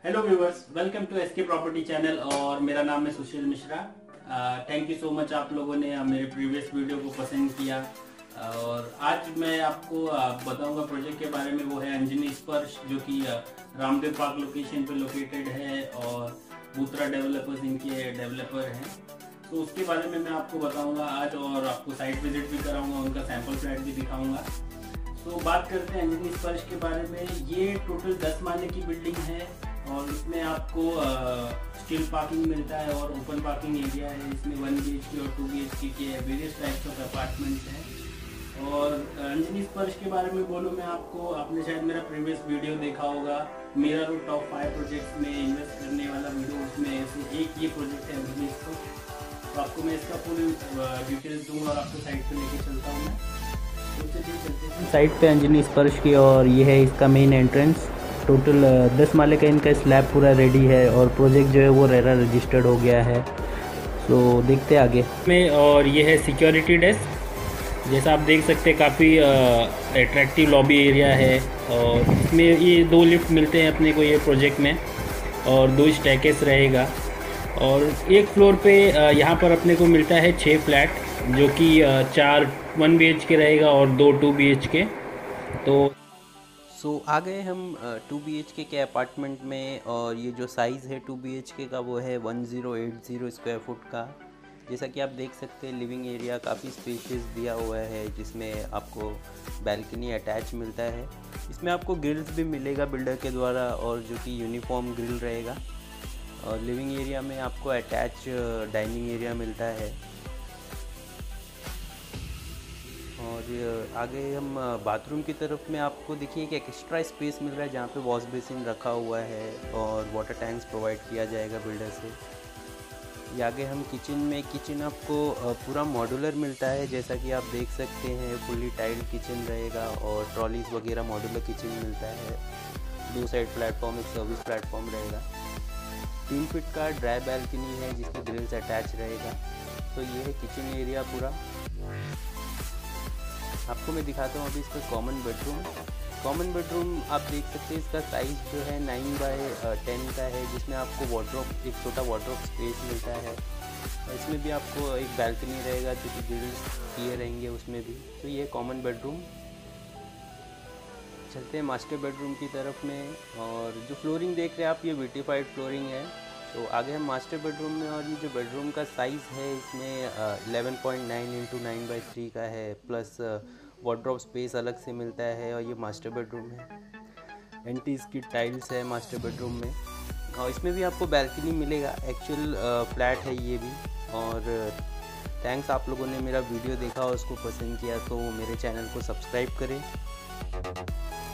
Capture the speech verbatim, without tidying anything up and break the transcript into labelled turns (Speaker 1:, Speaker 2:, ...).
Speaker 1: Hello viewers, welcome to SK property channel और मेरा नाम है Sushil Mishra. Thank you so much, आप लोगों ने मेरे प्रीवियस वीडियो को पसंद किया। और आज मैं आपको uh, बताऊंगा प्रोजेक्ट के बारे में। वो है अंजनी स्पर्श, जो कि uh, रामदेव पार्क लोकेशन पे लोकेटेड है और बूत्रा डेवलपर्स इनके डेवलपर हैं। तो उसके बारे में मैं आपको बताऊंगा आज, और आपको साइट विजिट भी कराऊंगा, उनका सैंपल फ्लैट भी दिखाऊंगा। तो बात करते हैं अंजनी स्पर्श के बारे में। ये टोटल दस माले की बिल्डिंग है और इसमें आपको स्टील पार्किंग मिलता है और ओपन पार्किंग एरिया है। इसमें वन बी एच के और टू बी एच के के वेरियस टाइप्स ऑफ अपार्टमेंट्स हैं। और अंजनी स्पर्श के बारे में बोलूँ मैं आपको, आपने शायद मेरा प्रीवियस वीडियो देखा होगा, Mira road top five projects में इन्वेस्ट करने वाला वीडियो, उसमें से एक ये प्रोजेक्ट है अंजनी स्पर्श। तो आपको मैं इसका फुल डिटेल्स दूंगा और आपको साइट पर लेके चलता हूँ मैं। साइट पे अंजनी स्पर्श की, और ये है इसका मेन एंट्रेंस। टोटल दस माले का इनका स्लैब पूरा रेडी है और प्रोजेक्ट जो है वो रेरा रजिस्टर्ड हो गया है। तो देखते हैं आगे में। और ये है सिक्योरिटी डेस्क। जैसा आप देख सकते हैं, काफ़ी अट्रैक्टिव लॉबी एरिया है और इसमें ये दो लिफ्ट मिलते हैं अपने को ये प्रोजेक्ट में, और दो स्टैकेस रहेगा। और एक फ्लोर पे यहाँ पर अपने को मिलता है छः फ्लैट, जो कि चार वन बी एच के रहेगा और दो टू बी एच के। तो
Speaker 2: सो so, आ गए हम टू बी एच के के अपार्टमेंट में, और ये जो साइज़ है टू बी एच के का वो है one zero eight zero square foot का। जैसा कि आप देख सकते हैं, लिविंग एरिया काफ़ी स्पेशियस दिया हुआ है, जिसमें आपको बैल्कनी अटैच मिलता है। इसमें आपको ग्रिल्स भी मिलेगा बिल्डर के द्वारा, और जो कि यूनिफॉर्म ग्रिल रहेगा। और लिविंग एरिया में आपको अटैच डाइनिंग एरिया मिलता है। और आगे हम बाथरूम की तरफ में आपको देखिए कि एक एक्स्ट्रा स्पेस मिल रहा है, जहाँ पे वॉश बेसिन रखा हुआ है और वाटर टैंक्स प्रोवाइड किया जाएगा बिल्डर से। ये आगे हम किचन में, किचन आपको पूरा मॉड्यूलर मिलता है, जैसा कि आप देख सकते हैं। फुली टाइल्ड किचन रहेगा और ट्रॉलीज वगैरह मॉड्यूलर किचन मिलता है। दो साइड प्लेटफॉर्म, एक सर्विस प्लेटफॉर्म रहेगा। तीन फीट का ड्राई बैल्कनी है जिसमें ग्रिल्स अटैच रहेगा। तो ये है किचन एरिया पूरा। आपको मैं दिखाता हूँ अभी इसका कॉमन बेडरूम। कॉमन बेडरूम आप देख सकते हैं, इसका साइज़ जो है नाइन बाय टेन का है, जिसमें आपको वार्डरोब, एक छोटा वार्डरोब स्पेस मिलता है। और इसमें भी आपको एक बैल्कनी रहेगा जो कि ग्रिल्स किए रहेंगे उसमें भी। तो ये कॉमन बेडरूम। चलते हैं मास्टर बेडरूम की तरफ में। और जो फ्लोरिंग देख रहे हैं आप, ये विटिफाइड फ्लोरिंग है। तो आगे हम मास्टर बेडरूम में, और ये जो बेडरूम का साइज़ है इसमें eleven point nine into nine by three का है, प्लस वार्डरोब स्पेस अलग से मिलता है। और ये मास्टर बेडरूम है। एंटीज की टाइल्स है मास्टर बेडरूम में, और इसमें भी आपको बैल्कनी मिलेगा। एक्चुअल फ्लैट है ये भी। और थैंक्स, आप लोगों ने मेरा वीडियो देखा और उसको पसंद किया, तो मेरे चैनल को सब्सक्राइब करें।